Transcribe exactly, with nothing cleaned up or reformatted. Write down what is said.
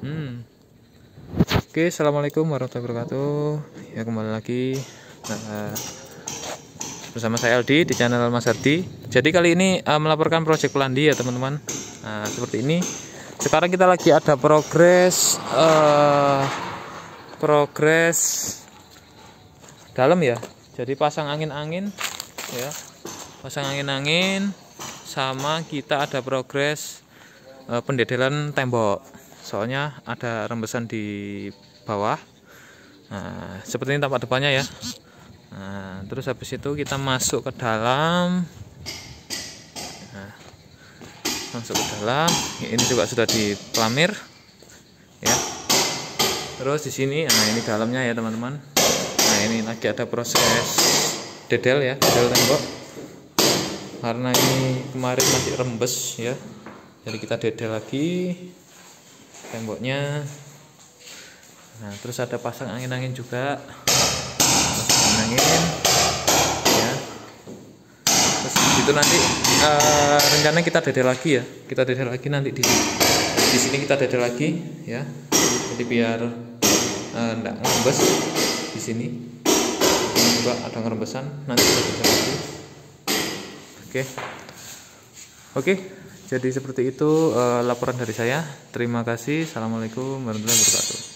Hmm. Oke, assalamualaikum warahmatullahi wabarakatuh. Ya, kembali lagi nah, bersama saya Aldi di channel Mas Ardi. Jadi kali ini uh, melaporkan proyek Pelandi ya teman-teman. Nah, seperti ini. Sekarang kita lagi ada progres uh, progres dalam ya. Jadi pasang angin-angin ya. Pasang angin-angin sama kita ada progres uh, pendedelan tembok. Soalnya ada rembesan di bawah. Nah, seperti ini tampak depannya ya. Nah, terus habis itu kita masuk ke dalam. Nah, masuk ke dalam. Ini juga sudah dipelamir ya. Terus di sini, nah ini dalamnya ya teman-teman. Nah, ini lagi ada proses dedel ya, dedel tembok. Karena ini kemarin masih rembes ya. Jadi kita dedel lagi temboknya. Nah, terus ada pasang angin-angin juga, pasang angin ya. Terus itu nanti uh, rencananya kita dedel lagi ya, kita dedel lagi nanti di di sini kita dedel lagi ya. Jadi biar enggak uh, ngerembes di sini. Ini juga ada ngerembesan, nanti kita dedel lagi. Oke, oke. Jadi seperti itu uh, laporan dari saya. Terima kasih. Assalamualaikum warahmatullahi wabarakatuh.